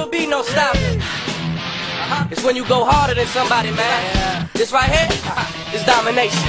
be no stopping. It's when you go harder than somebody, man. This right here is domination.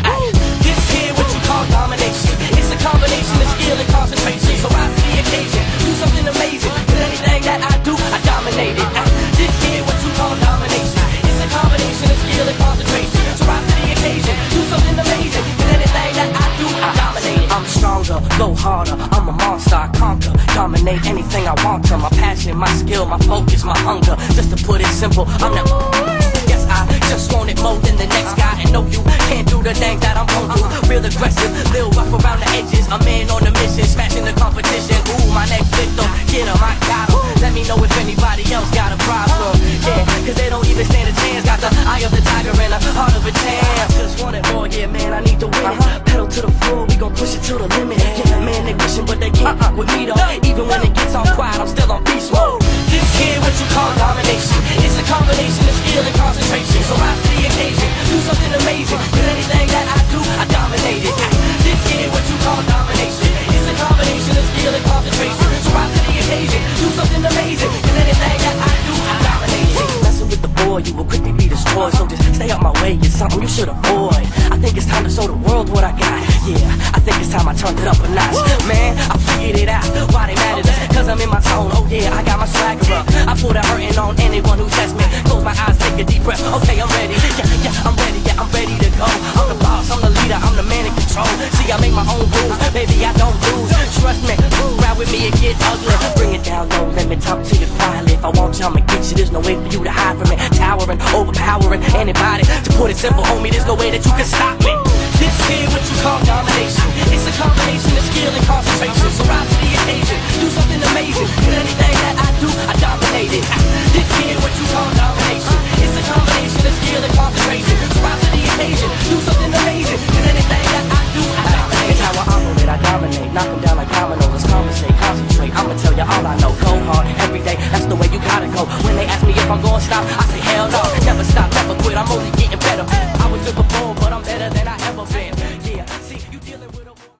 This here what you call domination. It's a combination of skill and concentration. So rise to the occasion, do something amazing. With anything that I do, I dominate it. This here what you call domination. It's a combination of skill and concentration. So rise to the occasion, do something amazing. With anything that I do, I dominate it. I'm stronger, go harder. I'm a monster, I conquer, dominate anything I want to. My passion, my skill, my focus, my hunger. Just to put it simple, I'm the yes, I just want it more than the next guy. And no, you can't do the things that I'm gon' do. Real aggressive, little rough around the edges. A man on a mission, smashing the competition. Ooh, my next victim, get him, I got him. Let me know if anybody else got a problem. Yeah, cause they don't even stand a chance. Got the eye of the tiger and the heart of a champ. Just want it more, yeah, man, I need to win it. Pedal to the floor, we gon' push it to the limit. Yeah, man, they wishing, but they can't fuck with me though. Even when it gets all quiet, I'm still on beast mode. This here what you call domination. It's a combination of skill and concentration. So rise to the occasion, do something amazing. With anything that I do, I dominate it. This here what you call domination. It's a combination of skill and concentration. So rise to the occasion, do something amazing. With anything that I do, I dominate it. Messing with the boy, you will quickly be destroyed. So just stay out my way, it's something you should avoid. I think it's time to show the world what I got. Yeah, I think it's time I turned it up a notch. Man, I figured it out, why they mad at us? Cause I'm in my zone, oh yeah, I got my swagger up. I put a hurting on anyone who tests me. Close my eyes, take a deep breath, okay, I'm ready. Yeah, I'm ready, yeah, I'm ready to go. I'm the boss, I'm the leader, I'm the man in control. See, I make my own rules, baby, I don't lose. Trust me, ride with me and get ugly. Bring it down low, let me talk to you quietly. If I want you, I'ma get you, there's no way for you to hide from it. Towering, overpowering anybody. To put it simple, homie, there's no way that you can stop me. This here what you call domination. It's a combination of skill and concentration. So rise to the occasion, do something amazing. With anything that I do, I dominate it. This here what you call domination. It's a combination of skill and concentration. So rise to the occasion, do something amazing. With anything that I do, I dominate. It's how I operate, I dominate. Knock them down like dominoes, let's conversate, concentrate. I'ma tell you all I know, go hard every day. That's the way you gotta go. When they ask me if I'm gonna stop, I say hell no. Never stop, never quit, I'm only